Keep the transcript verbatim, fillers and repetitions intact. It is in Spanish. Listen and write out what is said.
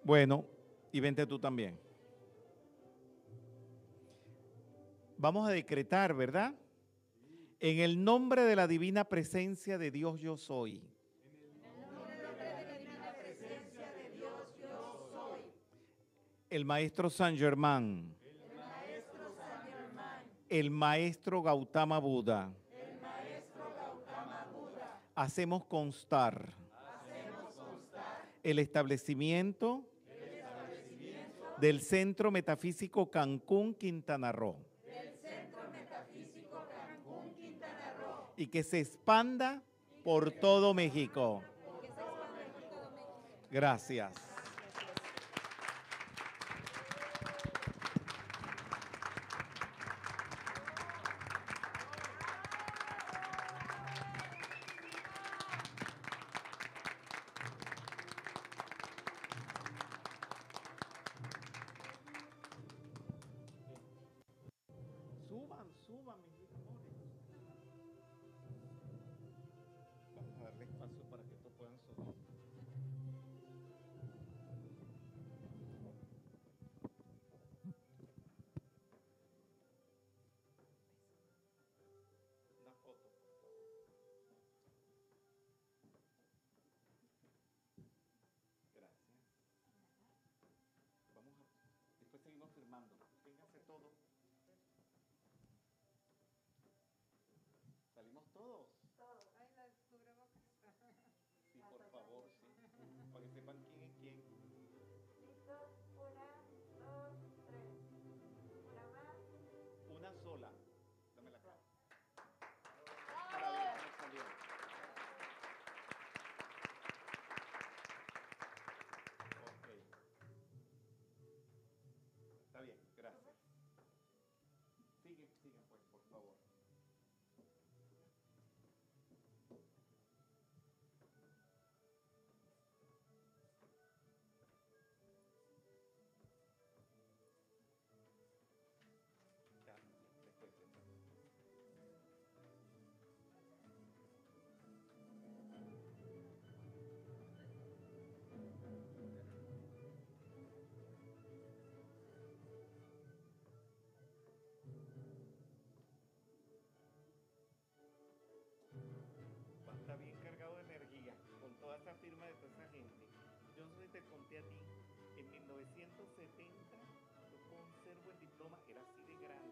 Bueno, y vente tú también. Vamos a decretar, ¿verdad? En el nombre de la divina presencia de Dios yo soy. El maestro Saint Germain. El maestro Saint Germain. El maestro Gautama Buda. El maestro Gautama Buda. Hacemos constar. Hacemos constar. El establecimiento. El establecimiento. Del Centro Metafísico Cancún, Quintana Roo. Del Centro Metafísico Cancún, Quintana Roo. Y que se expanda por todo México. Gracias. Suban, suban, mis amores. Vamos a darle espacio para que estos puedan subir. Una foto, por favor. Gracias. Vamos a... Después seguimos firmando. Vénganse todos. ¿Salimos todos? Todos. Ay, las cubrebocas. Sí, por favor, sí. Para que sepan quién es quién. Listos. Una, dos, tres. Una más. Una sola. Dame la cara. Para ver cómo salió. Ok. Está bien, gracias. Sigue, sigue pues, por favor. Ya, después, después. Va a estar bien cargado de energía con toda esa firma de toda esa gente. Yo no sé si te conté a ti, en mil novecientos setenta yo conservo el diploma, era así de grande.